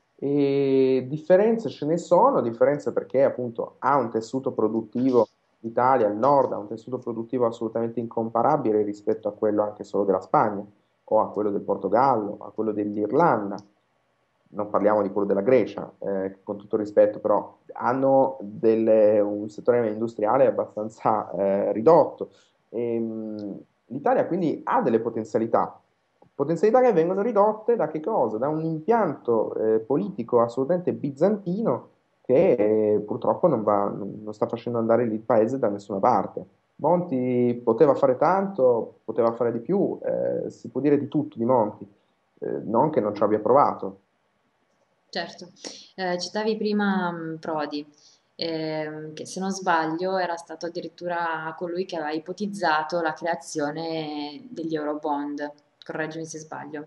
E differenze ce ne sono, differenze perché appunto ha un tessuto produttivo, l'Italia, il nord, ha un tessuto produttivo assolutamente incomparabile rispetto a quello anche solo della Spagna o a quello del Portogallo, a quello dell'Irlanda. Non parliamo di quello della Grecia, eh, che con tutto rispetto, però hanno delle- un settore industriale abbastanza eh, ridotto. Ehm, L'Italia quindi ha delle potenzialità, Potenzialità che vengono ridotte da che cosa? Da un impianto eh, politico assolutamente bizantino che eh, purtroppo non va, non non sta facendo andare il paese da nessuna parte. Monti poteva fare tanto, poteva fare di più, eh, si può dire di tutto di Monti, eh, non che non ci abbia provato. Certo. Eh, citavi prima mh, Prodi, ehm, che se non sbaglio era stato addirittura colui che aveva ipotizzato la creazione degli Eurobond, correggimi se sbaglio.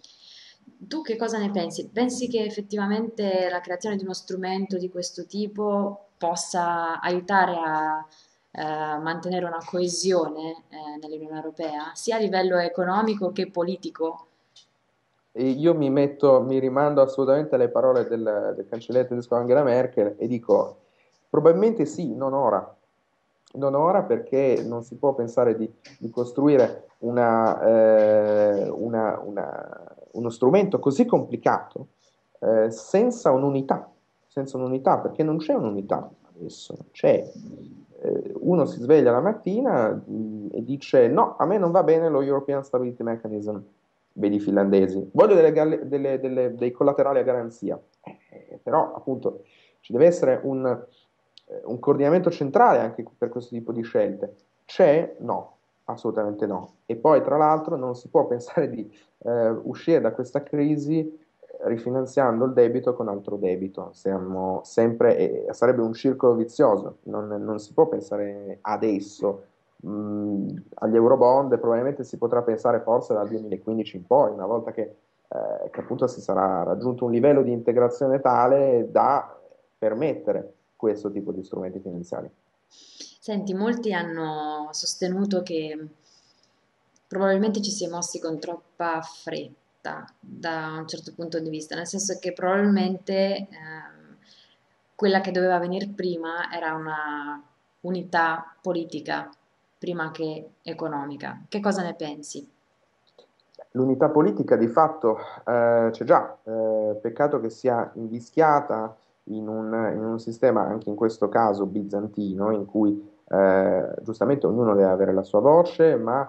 Tu che cosa ne pensi? Pensi che effettivamente la creazione di uno strumento di questo tipo possa aiutare a eh, mantenere una coesione eh, nell'Unione Europea, sia a livello economico che politico? E io mi metto, mi rimando assolutamente alle parole del, del cancelliere tedesco Angela Merkel e dico, probabilmente sì, non ora. Non ora perché non si può pensare di, di costruire una, eh, una- una- uno strumento così complicato eh, senza un'unità, senza un'unità, perché non c'è un'unità adesso, c'è. Eh, uno si sveglia la mattina mh, e dice no, a me non va bene lo European Stability Mechanism, vedi i finlandesi, voglio delle galle- delle- delle- dei collaterali a garanzia. Eh, però appunto ci deve essere un, eh, un coordinamento centrale anche per questo tipo di scelte. C'è? No, assolutamente no. E poi tra l'altro non si può pensare di eh, uscire da questa crisi eh, rifinanziando il debito con altro debito. Siamo sempre, eh, sarebbe un circolo vizioso, non, non si può pensare adesso mh, agli Eurobond, probabilmente si potrà pensare forse dal duemilaquindici in poi, una volta che, eh, che appunto si sarà raggiunto un livello di integrazione tale da permettere questo tipo di strumenti finanziari. Senti, molti hanno sostenuto che probabilmente ci si è mossi con troppa fretta da un certo punto di vista, nel senso che probabilmente ehm, quella che doveva venire prima era una unità politica prima che economica. Che cosa ne pensi? L'unità politica di fatto eh, c'è già, eh, peccato che sia invischiata in un, in un sistema, anche in questo caso bizantino, in cui eh, giustamente ognuno deve avere la sua voce, ma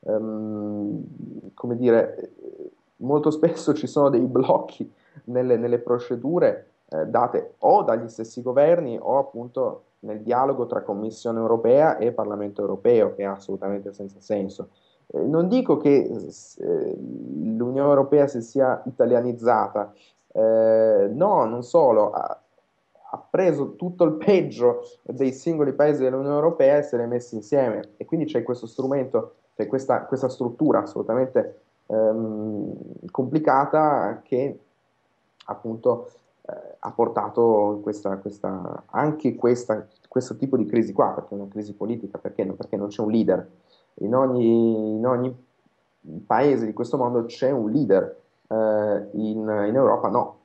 ehm, come dire, molto spesso ci sono dei blocchi nelle, nelle procedure eh, date o dagli stessi governi o appunto nel dialogo tra Commissione europea e Parlamento europeo, che è assolutamente senza senso. Eh, Non dico che eh, l'Unione Europea si sia italianizzata, eh, no, non solo, ha, ha preso tutto il peggio dei singoli paesi dell'Unione Europea e se li ha messi insieme. E quindi c'è questo strumento, c'è questa, questa struttura assolutamente ehm, complicata che appunto eh, ha portato questa, questa, anche questa, questo tipo di crisi qua, perché è una crisi politica, perché, no? Perché non c'è un leader. In ogni, in ogni paese di questo mondo c'è un leader, eh, in, in Europa no.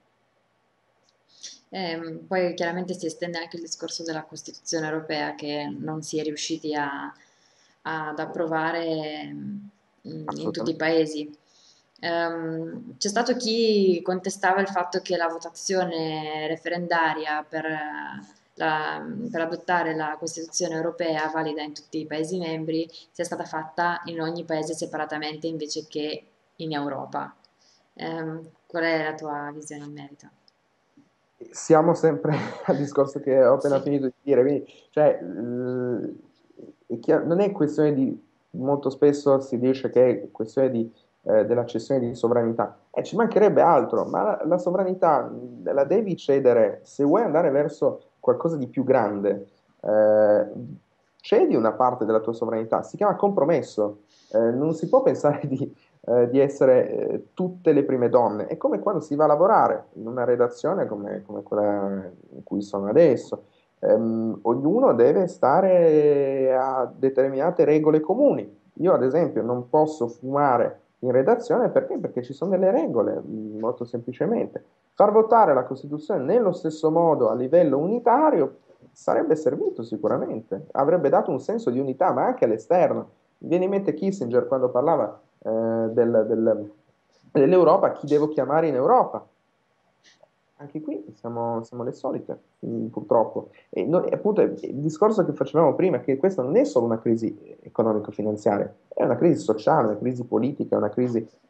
Ehm, poi chiaramente si estende anche il discorso della Costituzione europea che non si è riusciti a- ad approvare mm, in tutti i Assolutamente. paesi. Ehm, c'è stato chi contestava il fatto che la votazione referendaria per, eh, la- per adottare la Costituzione europea valida in tutti i paesi membri sia stata fatta in ogni paese separatamente invece che in Europa. Ehm, qual è la tua visione in merito? Siamo sempre al discorso che ho appena Sì. finito di dire, quindi, cioè, l- è chiaro- non è questione di, molto spesso si dice che è questione di, eh, della cessione di sovranità, e ci mancherebbe altro, ma la, la sovranità mh, la devi cedere se vuoi andare verso qualcosa di più grande, eh, cedi una parte della tua sovranità, si chiama compromesso. Eh, non si può pensare di eh, di essere eh, tutte le prime donne. È come quando si va a lavorare in una redazione come, come quella in cui sono adesso. Ehm, ognuno deve stare a determinate regole comuni. Io, ad esempio, non posso fumare in redazione perché? Perché ci sono delle regole, mh, molto semplicemente. Far votare la Costituzione nello stesso modo a livello unitario sarebbe servito sicuramente, avrebbe dato un senso di unità, ma anche all'esterno. Mi viene in mente Kissinger quando parlava eh, del- del- dell'Europa, chi devo chiamare in Europa? Anche qui siamo, siamo le solite, mm, purtroppo. E noi- appunto, il discorso che facevamo prima è che questa non è solo una crisi economico-finanziaria, è una crisi sociale, una crisi politica, una crisi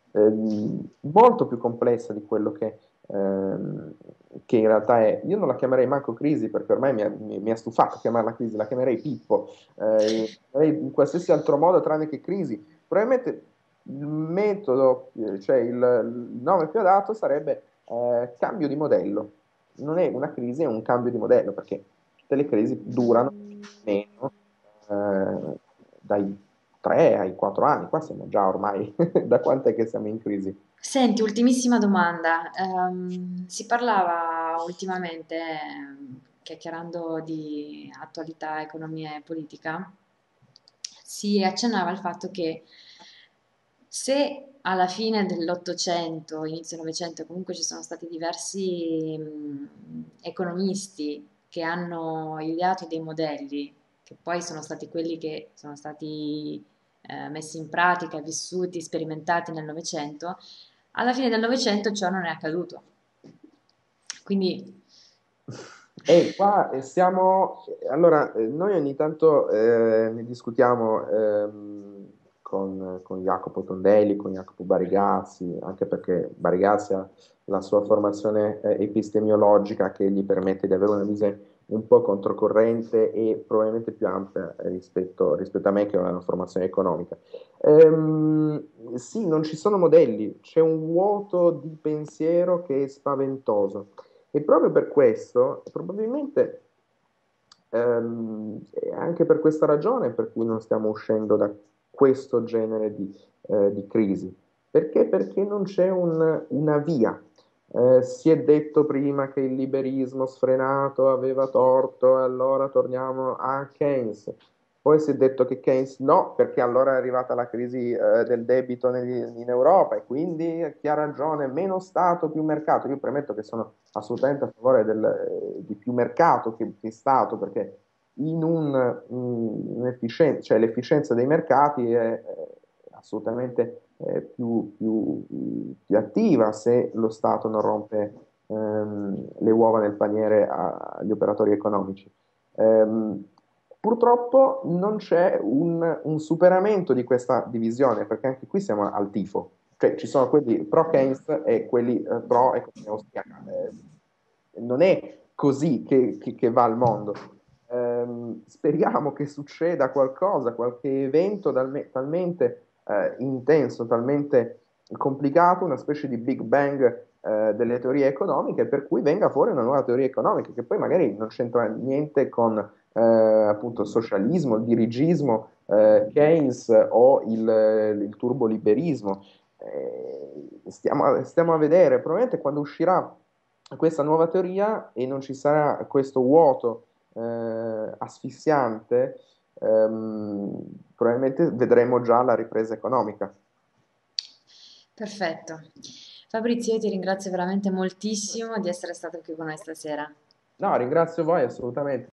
ehm, molto più complessa di quello che, ehm, che in realtà è. Io non la chiamerei manco crisi perché ormai mi ha, mi, mi ha stufato chiamarla crisi, la chiamerei Pippo, eh, chiamerei in qualsiasi altro modo tranne che crisi. Probabilmente il metodo, eh, cioè il, il nome più adatto sarebbe eh, cambio di modello. Non è una crisi, è un cambio di modello perché tutte le crisi durano meno eh, dai tre ai quattro anni. Qua siamo già ormai da quant'è che siamo in crisi? Senti, ultimissima domanda. Ehm, si parlava ultimamente, ehm, chiacchierando di attualità, economia e politica, si accennava al fatto che se alla fine dell'Ottocento, inizio Novecento, comunque ci sono stati diversi mh, economisti che hanno ideato dei modelli, che poi sono stati quelli che sono stati eh, messi in pratica, vissuti, sperimentati nel Novecento, alla fine del Novecento ciò non è accaduto. Quindi, E qua eh, siamo, allora, eh, noi ogni tanto eh, ne discutiamo ehm, con, con Jacopo Tondelli, con Jacopo Barigazzi, anche perché Barigazzi ha la sua formazione eh, epistemiologica che gli permette di avere una visione un po' controcorrente e probabilmente più ampia rispetto, rispetto a me che ho una formazione economica. Ehm, sì, non ci sono modelli, c'è un vuoto di pensiero che è spaventoso. E proprio per questo, probabilmente ehm, è anche per questa ragione per cui non stiamo uscendo da questo genere di, eh, di crisi. Perché? Perché non c'è un- una via. Eh, si è detto prima che il liberismo sfrenato aveva torto, e allora torniamo a Keynes. Poi si è detto che Keynes no, perché allora è arrivata la crisi eh, del debito negli- in Europa e quindi chi ha ragione, meno Stato, più mercato. Io premetto che sono assolutamente a favore del, eh, di più mercato che, che Stato, perché in un, un efficien- cioè l'efficienza dei mercati è, è assolutamente eh, più, più- più attiva se lo Stato non rompe ehm, le uova nel paniere a- agli operatori economici. Ehm, Purtroppo non c'è un, un superamento di questa divisione, perché anche qui siamo al tifo, cioè ci sono quelli pro Keynes e quelli eh, pro economia austriaca. Eh, non è così che, che- che va il mondo. Ehm, speriamo che succeda qualcosa, qualche evento talme- talmente eh, intenso, talmente complicato, una specie di Big Bang eh, delle teorie economiche, per cui venga fuori una nuova teoria economica, che poi magari non c'entra niente con eh, appunto il socialismo, il dirigismo, eh, Keynes o il, il turboliberismo. Eh, stiamo, stiamo a vedere, probabilmente quando uscirà questa nuova teoria e non ci sarà questo vuoto eh, asfissiante, ehm, probabilmente vedremo già la ripresa economica. perfetto. Fabrizio, io ti ringrazio veramente moltissimo di essere stato qui con noi stasera. No, ringrazio voi assolutamente.